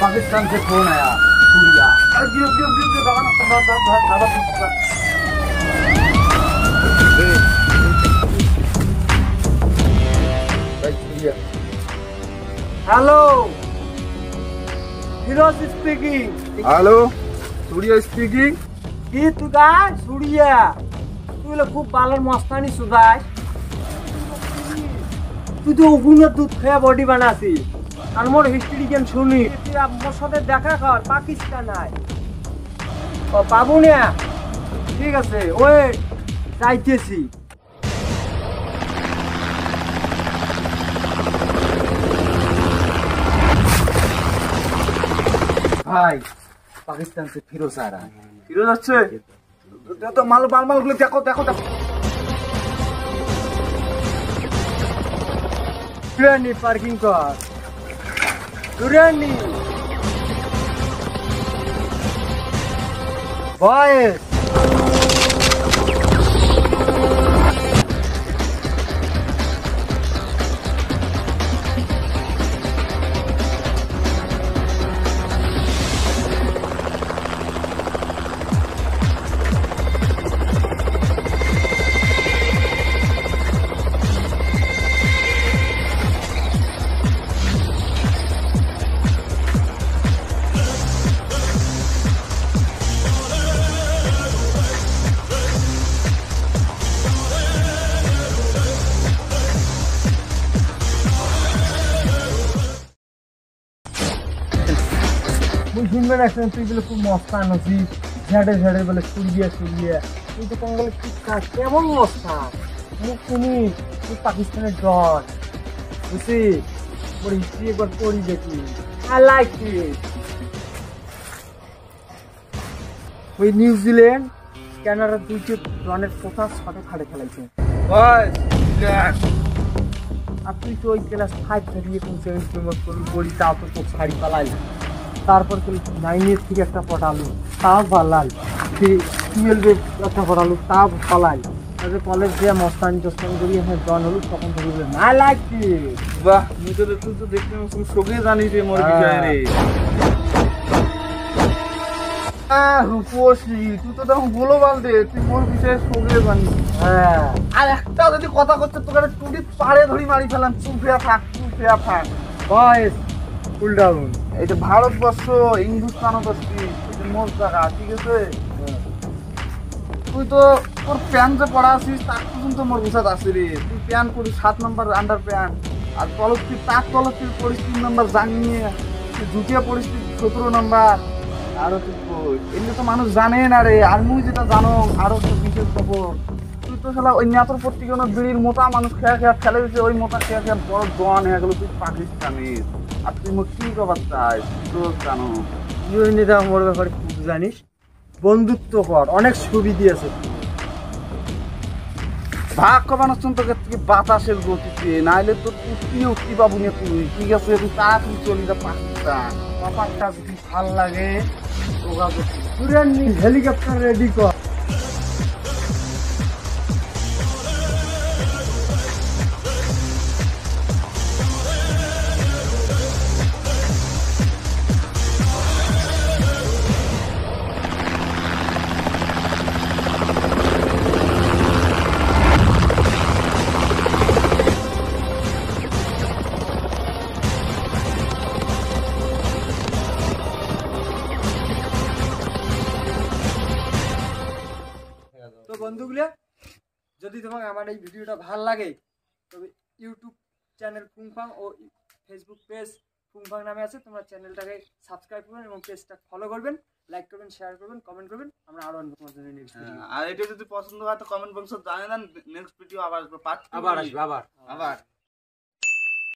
पाकिस्तान से फोन आया Surya. Hello Firoz speaking. Hello Surya speaking. কি তুই গায় সুড়িয়া তুই খুব বালের মস্তানি সুদাই তুই তো ওগুনের দুধ খেয়ে বডি বানাসি আর মোর হিস্ট্রি গেম শুনি তুই মোর সাথে দেখা কর পাকিস্তান আয় ও পাবো না ঠিক আছে ওই চাইতেছি ভাই पाकिस्तान से फिरोज आ रहा है। फिरोज अच्छे तो माल माल माल देखो देखो देखो Durani parking car. Durani. Boys. শুনবেন এখন তুই বলে খুব মস্তান আছি ঝাড়ে ঝাড়ে বলে সুরিয়া সুরিয়া তুই তো কোন বলে ঠিক কাজ কেমন মস্তান মুখ তুমি তুই পাকিস্তানের ডট বুঝছি বড় হিস্ট্রি একবার পড়ি দেখি আই লাইক ইট ওই নিউজিল্যান্ড কানাডা দুইটি ডনের কথা সাথে খাড়ে খেলাইছে আর তুই তো ওই ক্লাস 5 থেকে কোন সেকেন্ড পেমেন্ট করবি বলি তাও তো শাড়ি পালাই তারপর নাইনের থেকে একটা পটালো তাও পালাই 12 একটা পটালো তাও পালাই কলেজ দিয়ে মস্তানি টস্তানি করি এখানে জন হলুদ তখন থেকে বলে না লাগছি বাহ তুই তো দেখতে সঙ্গে জানিস রে মোর বিষয় রে রূপসী তুই তো তখন গ্লোবাল দে তুই মোর বিষয়ে সঙ্গে জানিস হ্যাঁ আর একটা যদি কথা করতে তোকে টুটি পাড়ে ধরি মারি ফেলাম চুপিয়া থাক বয়েস ফুল ডাউন এটা ভারতবর্ষ হিন্দুস্তান মোর জায়গা ঠিক আছে তুই তো তোর প্যান্ট যে পড়া আছিস তার পর্যন্ত মোর বুঝাত আছে রে তুই প্যান্ট পড়িস 7 নম্বর আন্ডার প্যান্ট আর তলত তুই তার তলত তুই পড়িস 3 নম্বর জাঙ্গিয়ে তুই জুতিয়া পড়িস 17 নম্বর আরো তুই এমনি তো মানুষ জানে না রে আর মুই যেটা জানো আরো তো বিশেষ খবর তুই তো শালা ওই নেতার পত্রিকা বিড়ির মোটা মানুষ খেয়া ফেলে দিয়েছে ওই মোটা খেয়া বড় জন হয়ে গেল তুই পাকিস্তানের আর তুই মোট কি খবর চাই তুই জানো নেতা মোর ব্যাপারে খুব জানিস বন্ধুত্ব কর অনেক সুবিধা আছে ভাগ কমানোর জন্য তোকে বাতাসের গতিতে নাইলে তোর উঠতে পাবো না তুই ঠিক আছে তুই তাড়াতাড়ি চলি যা পাকিস্তান ব্যাপারটা যদি ভাল লাগে হেলিকপ্টার রেডি কর তো বন্ধুগুলো যদি তোমাকে আমার এই ভিডিওটা ভালো লাগে তবে ইউটিউব চ্যানেল ফুংফাং ও ফেসবুক পেজ ফুংফাং নামে আছে তোমরা চ্যানেলটাকে সাবস্ক্রাইব করবেন এবং পেজটা ফলো করবেন লাইক করবেন শেয়ার করবেন কমেন্ট করবেন আমরা আরো অন্য তোমাদের জন্য নেক্সট ভিডিও আর এটা যদি পছন্দ হয় তো কমেন্ট বক্সে জানান নেক্সট ভিডিও আবার আসবে পার্ট আবার আসবে আবার